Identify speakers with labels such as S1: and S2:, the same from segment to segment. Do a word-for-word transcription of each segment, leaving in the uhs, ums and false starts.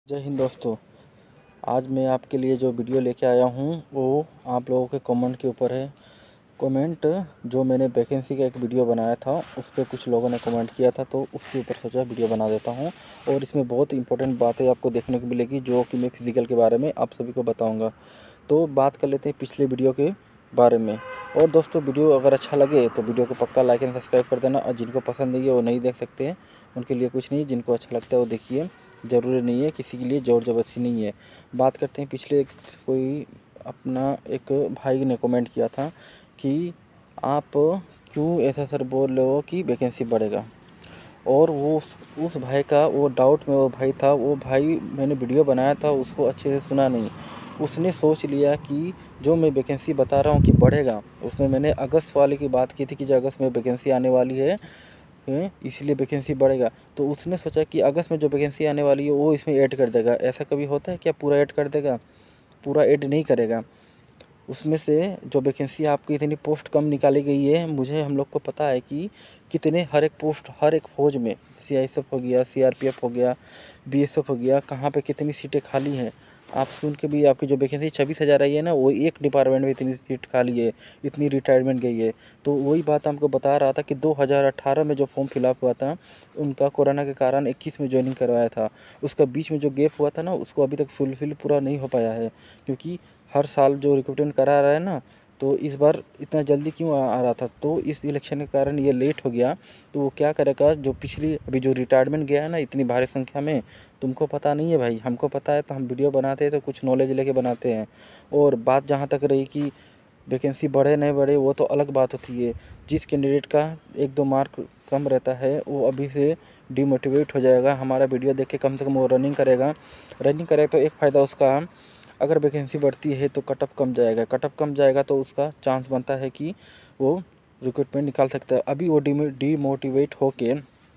S1: जय हिंद दोस्तों। आज मैं आपके लिए जो वीडियो लेके आया हूँ वो आप लोगों के कमेंट के ऊपर है। कमेंट जो मैंने वैकेंसी का एक वीडियो बनाया था उस पर कुछ लोगों ने कमेंट किया था, तो उसके ऊपर सोचा वीडियो बना देता हूँ। और इसमें बहुत इंपॉर्टेंट बातें आपको देखने को मिलेगी जो कि मैं फिज़िकल के बारे में आप सभी को बताऊँगा। तो बात कर लेते हैं पिछले वीडियो के बारे में। और दोस्तों, वीडियो अगर अच्छा लगे तो वीडियो को पक्का लाइक एंड सब्सक्राइब कर देना, और जिनको पसंद नहीं है वो नहीं देख सकते हैं, उनके लिए कुछ नहीं। जिनको अच्छा लगता है वो देखिए, ज़रूरी नहीं है, किसी के लिए ज़ोर ज़बरदस्ती नहीं है। बात करते हैं, पिछले कोई अपना एक भाई ने कमेंट किया था कि आप क्यों ऐसा सर बोल रहे हो कि वैकेंसी बढ़ेगा। और वो उस, उस भाई का वो डाउट में वो भाई था, वो भाई मैंने वीडियो बनाया था उसको अच्छे से सुना नहीं। उसने सोच लिया कि जो मैं वैकेंसी बता रहा हूँ कि बढ़ेगा, उसमें मैंने अगस्त वाले की बात की थी कि जो अगस्त में वैकेंसी आने वाली है, है इसलिए वैकेंसी बढ़ेगा। तो उसने सोचा कि अगस्त में जो वैकेंसी आने वाली है वो इसमें ऐड कर देगा। ऐसा कभी होता है क्या? पूरा ऐड कर देगा? पूरा ऐड नहीं करेगा। उसमें से जो वैकेंसी आपकी इतनी पोस्ट कम निकाली गई है, मुझे हम लोग को पता है कि कितने हर एक पोस्ट हर एक फौज में, सीआईएसएफ हो गया, सीआरपीएफ हो गया, बीएसएफ हो गया, कहाँ पे कितनी सीटें खाली हैं। आप सुन के भी आपकी जो वैकेंसी छब्बीस हज़ार आई है ना, वो एक डिपार्टमेंट में इतनी सीट खाली है, इतनी रिटायरमेंट गई है। तो वही बात हमको बता रहा था कि दो हज़ार अठारह में जो फॉर्म फिलअप हुआ था उनका कोरोना के कारण इक्कीस में ज्वाइनिंग करवाया था। उसका बीच में जो गैप हुआ था ना, उसको अभी तक फुलफिल पूरा नहीं हो पाया है। क्योंकि हर साल जो रिक्रूटमेंट करा रहा है ना, तो इस बार इतना जल्दी क्यों आ, आ रहा था, तो इस इलेक्शन के कारण ये लेट हो गया। तो वो क्या करेगा, जो पिछली अभी जो रिटायरमेंट गया है ना इतनी भारी संख्या में, तुमको पता नहीं है भाई, हमको पता है, तो हम वीडियो बनाते हैं तो कुछ नॉलेज लेके बनाते हैं। और बात जहाँ तक रही कि वैकेंसी बढ़े नहीं बढ़े, वो तो अलग बात होती है। जिस कैंडिडेट का एक दो मार्क कम रहता है वो अभी से डिमोटिवेट हो जाएगा। हमारा वीडियो देख के कम से कम वो रनिंग करेगा। रनिंग करेगा तो एक फ़ायदा उसका, अगर वैकेंसी बढ़ती है तो कट ऑफ कम जाएगा। कट ऑफ कम जाएगा तो उसका चांस बनता है कि वो रिक्रूटमेंट निकाल सकता है। अभी वो डीमोटिवेट होके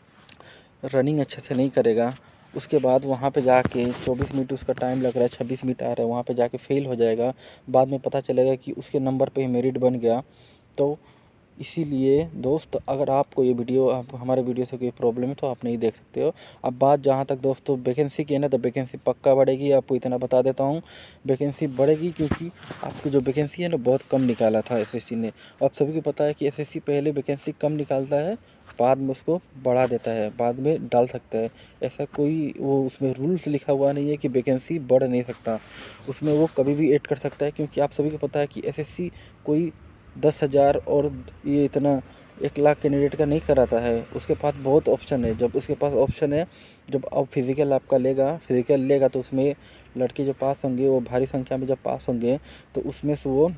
S1: रनिंग अच्छे से नहीं करेगा, उसके बाद वहाँ पे जाके चौबीस मिनट उसका टाइम लग रहा है, छब्बीस मिनट आ रहा है, वहाँ पे जाके फेल हो जाएगा। बाद में पता चलेगा कि उसके नंबर पे ही मेरिट बन गया। तो इसीलिए दोस्त, अगर आपको ये वीडियो, आपको हमारे वीडियो से कोई प्रॉब्लम है तो आप नहीं देख सकते हो। अब बात जहाँ तक दोस्तों वैकेंसी की है ना, तो वैकेंसी पक्का बढ़ेगी, आपको इतना बता देता हूँ। वैकेंसी बढ़ेगी क्योंकि आपकी जो वैकेंसी है ना बहुत कम निकाला था एसएससी ने। आप सभी को पता है कि एसएससी पहले वैकेंसी कम निकालता है, बाद में उसको बढ़ा देता है, बाद में डाल सकता है। ऐसा कोई वो उसमें रूल्स लिखा हुआ नहीं है कि वैकेंसी बढ़ नहीं सकता। उसमें वो कभी भी ऐड कर सकता है, क्योंकि आप सभी को पता है कि एसएससी कोई दस हज़ार और ये इतना एक लाख कैंडिडेट का नहीं कराता है। उसके पास बहुत ऑप्शन है। जब उसके पास ऑप्शन है, जब अब फिज़िकल आपका लेगा, फिज़िकल लेगा तो उसमें लड़के जो पास होंगे वो भारी संख्या में जब पास होंगे तो उसमें से वो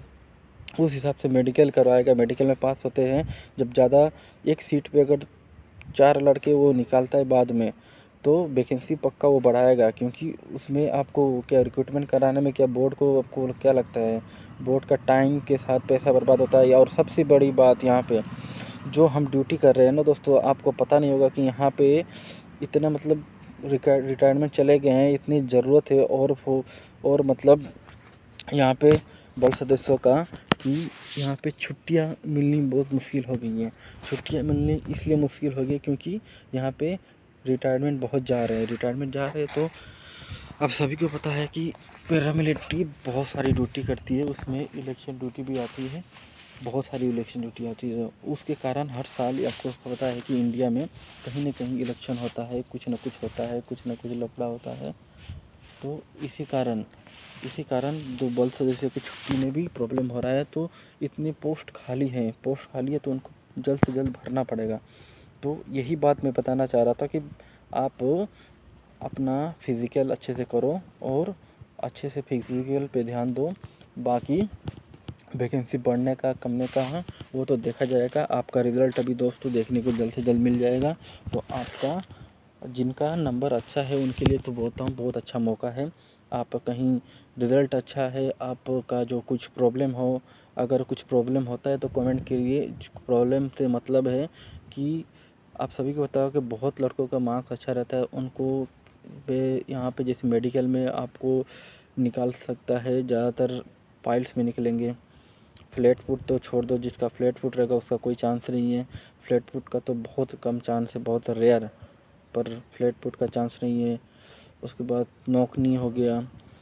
S1: उस हिसाब से मेडिकल करवाएगा। मेडिकल में पास होते हैं जब ज़्यादा, एक सीट पे अगर चार लड़के वो निकालता है बाद में, तो वैकेंसी पक्का वो बढ़ाएगा। क्योंकि उसमें आपको क्या रिक्रूटमेंट कराने में क्या बोर्ड को, आपको क्या लगता है, बोर्ड का टाइम के साथ पैसा बर्बाद होता है। और सबसे बड़ी बात यहाँ पे जो हम ड्यूटी कर रहे हैं ना दोस्तों, आपको पता नहीं होगा कि यहाँ पे इतना मतलब रिटायरमेंट चले गए हैं, इतनी ज़रूरत है। और वो और मतलब यहाँ पे बल सदस्यों का कि यहाँ पे छुट्टियाँ मिलनी बहुत मुश्किल हो गई हैं। छुट्टियाँ मिलनी इसलिए मुश्किल हो गई क्योंकि यहाँ पे रिटायरमेंट बहुत जा रहे हैं रिटायरमेंट जा रहे हैं तो अब सभी को पता है कि पैरामिलिट्री बहुत सारी ड्यूटी करती है, उसमें इलेक्शन ड्यूटी भी आती है, बहुत सारी इलेक्शन ड्यूटी आती है। उसके कारण हर साल आपको पता है कि इंडिया में कहीं ना कहीं इलेक्शन होता है, कुछ ना कुछ होता है, कुछ ना कुछ लफड़ा होता है। तो इसी कारण इसी कारण जो बल सदस्यों की छुट्टी में भी प्रॉब्लम हो रहा है। तो इतनी पोस्ट खाली हैं पोस्ट खाली है तो उनको जल्द से जल्द भरना पड़ेगा। तो यही बात मैं बताना चाह रहा था कि आप अपना फिज़िकल अच्छे से करो और अच्छे से फिज़िकल पे ध्यान दो। बाकी वैकेंसी बढ़ने का कमने का है वो तो देखा जाएगा। आपका रिज़ल्ट अभी दोस्तों देखने को जल्द से जल्द मिल जाएगा। तो आपका जिनका नंबर अच्छा है उनके लिए तो बोलता हूँ बहुत अच्छा मौका है। आप कहीं रिज़ल्ट अच्छा है, आपका जो कुछ प्रॉब्लम हो, अगर कुछ प्रॉब्लम होता है तो कमेंट करिए। प्रॉब्लम से मतलब है कि आप सभी को बताओ कि बहुत लड़कों का मार्क्स अच्छा रहता है, उनको पे यहाँ पे जैसे मेडिकल में आपको निकाल सकता है, ज़्यादातर पाइल्स में निकलेंगे। फ्लैट फुट तो छोड़ दो, जिसका फ्लैट फुट रहेगा उसका कोई चांस नहीं है। फ्लैट फुट का तो बहुत कम चांस है, बहुत रेयर, पर फ्लैट फुट का चांस नहीं है। उसके बाद नोकनी हो गया,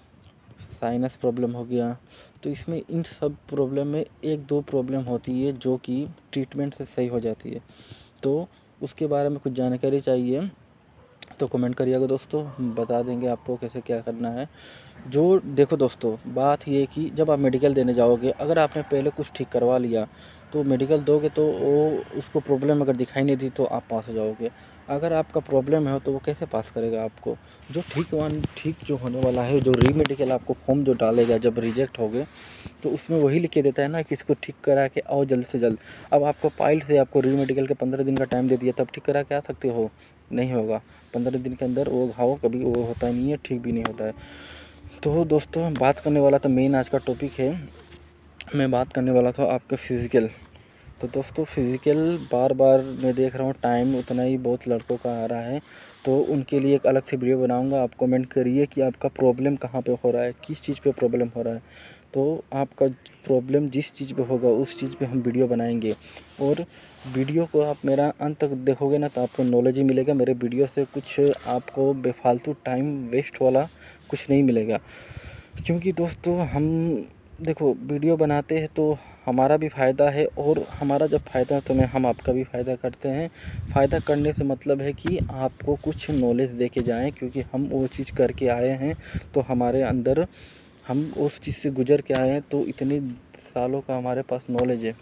S1: साइनस प्रॉब्लम हो गया। तो इसमें इन सब प्रॉब्लम में एक दो प्रॉब्लम होती है जो कि ट्रीटमेंट से सही हो जाती है। तो उसके बारे में कुछ जानकारी चाहिए तो कमेंट करिएगा दोस्तों, बता देंगे आपको कैसे क्या करना है। जो देखो दोस्तों, बात ये है कि जब आप मेडिकल देने जाओगे, अगर आपने पहले कुछ ठीक करवा लिया तो मेडिकल दोगे तो वो उसको प्रॉब्लम अगर दिखाई नहीं दी तो आप पास हो जाओगे। अगर आपका प्रॉब्लम है तो वो कैसे पास करेगा आपको। जो ठीक वन ठीक जो होने वाला है, जो री मेडिकल आपको फॉर्म जो डालेगा जब रिजेक्ट हो गए तो उसमें वही लिख के देता है ना कि इसको ठीक करा के आओ जल्द से जल्द। अब आपको पाइल से आपको री मेडिकल के पंद्रह दिन का टाइम दे दिया, तब ठीक करा के आ सकते हो? नहीं होगा। पंद्रह दिन के अंदर वो घाव कभी वो होता नहीं है, ठीक भी नहीं होता है। तो दोस्तों, बात करने वाला था मेन आज का टॉपिक है, मैं बात करने वाला था आपका फिज़िकल। तो दोस्तों, फिज़िकल बार बार मैं देख रहा हूँ टाइम उतना ही बहुत लड़कों का आ रहा है, तो उनके लिए एक अलग से वीडियो बनाऊंगा। आप कमेंट करिए कि आपका प्रॉब्लम कहाँ पे हो रहा है, किस चीज़ पे प्रॉब्लम हो रहा है। तो आपका प्रॉब्लम जिस चीज़ पे होगा उस चीज़ पे हम वीडियो बनाएंगे। और वीडियो को आप मेरा अंत तक देखोगे ना तो आपको नॉलेज ही मिलेगा। मेरे वीडियो से कुछ आपको बेफालतू टाइम वेस्ट वाला कुछ नहीं मिलेगा। क्योंकि दोस्तों, हम देखो वीडियो बनाते हैं तो हमारा भी फ़ायदा है, और हमारा जब फ़ायदा है तो मैं हम आपका भी फ़ायदा करते हैं। फ़ायदा करने से मतलब है कि आपको कुछ नॉलेज दे के जाएँ, क्योंकि हम वो चीज़ करके आए हैं तो हमारे अंदर हम उस चीज़ से गुज़र के आए हैं, तो इतने सालों का हमारे पास नॉलेज है।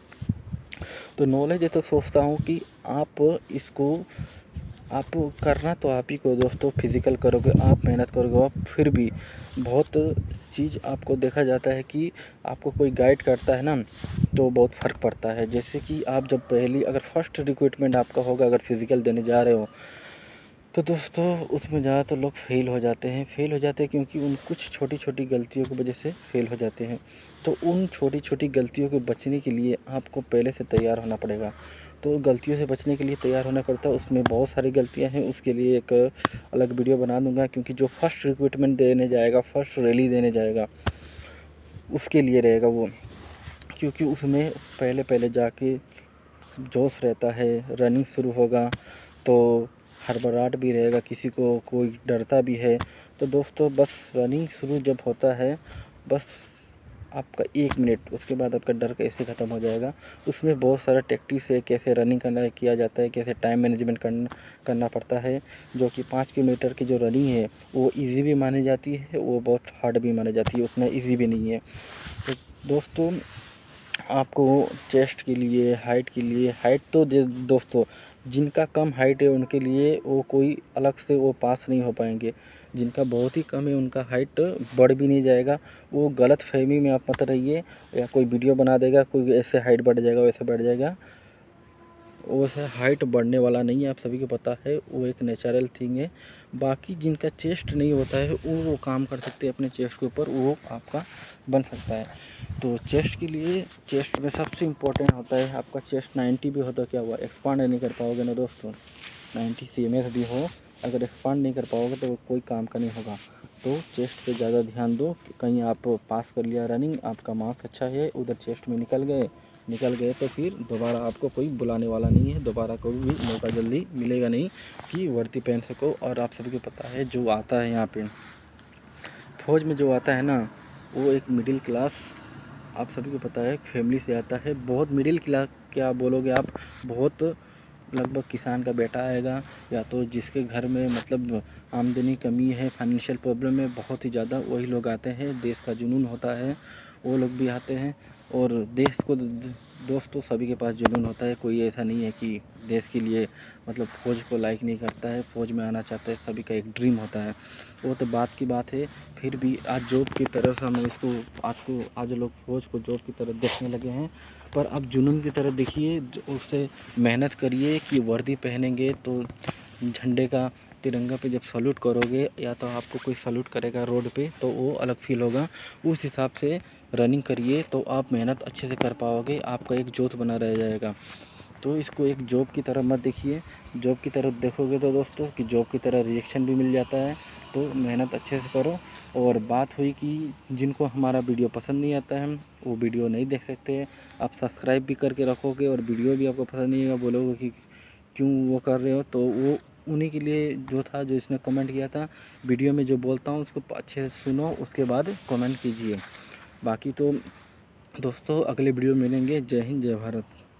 S1: तो नॉलेज है तो सोचता हूँ कि आप इसको आप करना तो आप ही को दोस्तों, फिज़िकल करोगे आप, मेहनत करोगे आप, फिर भी बहुत चीज़ आपको देखा जाता है कि आपको कोई गाइड करता है ना तो बहुत फ़र्क पड़ता है। जैसे कि आप जब पहली अगर फर्स्ट रिक्रूटमेंट आपका होगा, अगर फिज़िकल देने जा रहे हो तो दोस्तों उसमें ज़्यादातर लोग फेल हो जाते हैं। फेल हो जाते हैं क्योंकि उन कुछ छोटी छोटी गलतियों की वजह से फेल हो जाते हैं। तो उन छोटी छोटी गलतियों के बचने के लिए आपको पहले से तैयार होना पड़ेगा। तो गलतियों से बचने के लिए तैयार होना पड़ता है, उसमें बहुत सारी गलतियां हैं। उसके लिए एक अलग वीडियो बना दूंगा, क्योंकि जो फर्स्ट रिक्रूटमेंट देने जाएगा, फर्स्ट रैली देने जाएगा, उसके लिए रहेगा वो। क्योंकि उसमें पहले पहले जाके जोश रहता है, रनिंग शुरू होगा तो हड़बड़ाहट भी रहेगा, किसी को कोई डरता भी है। तो दोस्तों, बस रनिंग शुरू जब होता है, बस आपका एक मिनट, उसके बाद आपका डर कैसे ख़त्म हो जाएगा। उसमें बहुत सारा टैक्टिक्स है, कैसे रनिंग करना किया जाता है, कैसे टाइम मैनेजमेंट करना करना पड़ता है। जो कि पाँच किलोमीटर की जो रनिंग है वो इजी भी मानी जाती है, वो बहुत हार्ड भी मानी जाती है, उतना इजी भी नहीं है। तो दोस्तों, आपको चेस्ट के लिए, हाइट के लिए, हाइट तो दोस्तों जिनका कम हाइट है उनके लिए वो कोई अलग से वो पास नहीं हो पाएंगे। जिनका बहुत ही कम है उनका हाइट बढ़ भी नहीं जाएगा। वो गलत फहमी में आप मत रहिए, या कोई वीडियो बना देगा कोई ऐसे हाइट बढ़ जाएगा वैसे बढ़ जाएगा, वैसे हाइट बढ़ने वाला नहीं है, आप सभी को पता है। वो एक नेचुरल थिंग है। बाकी जिनका चेस्ट नहीं होता है वो वो काम कर सकते हैं अपने चेस्ट के ऊपर, वो आपका बन सकता है। तो चेस्ट के लिए, चेस्ट में सबसे इम्पोर्टेंट होता है आपका चेस्ट। नाइन्टी भी हो तो क्या हुआ, एक्सपांड नहीं कर पाओगे ना दोस्तों। नाइन्टी सी एम एस भी हो, अगर एक्सपांड नहीं कर पाओगे तो कोई काम का नहीं होगा। तो चेस्ट पे ज़्यादा ध्यान दो। कहीं आप पास कर लिया रनिंग, आपका मार्क्स अच्छा है, उधर चेस्ट में निकल गए निकल गए तो फिर दोबारा आपको कोई बुलाने वाला नहीं है, दोबारा कोई भी मौका जल्दी मिलेगा नहीं कि वर्दी पहन सको। और आप सभी को पता है जो आता है यहाँ पे फौज में, जो आता है ना, वो एक मिडिल क्लास, आप सभी को पता है, फैमिली से आता है। बहुत मिडिल क्लास क्या बोलोगे आप, बहुत लगभग किसान का बेटा आएगा, या तो जिसके घर में मतलब आमदनी कमी है, फाइनेंशियल प्रॉब्लम है बहुत ही ज़्यादा, वही लोग आते हैं। देश का जुनून होता है, वो लोग भी आते हैं। और देश को दोस्तों सभी के पास जुनून होता है, कोई ऐसा नहीं है कि देश के लिए मतलब फ़ौज को लाइक नहीं करता है, फ़ौज में आना चाहता है, सभी का एक ड्रीम होता है। वो तो बात की बात है। फिर भी आज जॉब की तरफ हम इसको आज को आज लोग फ़ौज को जॉब की तरफ देखने लगे हैं, पर अब जुनून की तरफ देखिए, उससे मेहनत करिए कि वर्दी पहनेंगे तो झंडे का, तिरंगा पे जब सैल्यूट करोगे, या तो आपको कोई सैल्यूट करेगा रोड पे तो वो अलग फील होगा। उस हिसाब से रनिंग करिए तो आप मेहनत अच्छे से कर पाओगे, आपका एक जोश बना रह जाएगा। तो इसको एक जॉब की तरह मत देखिए। जॉब की तरफ देखोगे तो दोस्तों कि जॉब की तरह रिएक्शन भी मिल जाता है। तो मेहनत अच्छे से करो। और बात हुई कि जिनको हमारा वीडियो पसंद नहीं आता है वो वीडियो नहीं देख सकते। आप सब्सक्राइब भी करके रखोगे और वीडियो भी आपको पसंद नहीं आएगा, बोलोगे कि क्यों वो कर रहे हो, तो वो उन्हीं के लिए जो था, जो इसने कमेंट किया था। वीडियो में जो बोलता हूँ उसको अच्छे से सुनो, उसके बाद कमेंट कीजिए। बाकी तो दोस्तों अगले वीडियो में मिलेंगे। जय हिंद, जय भारत।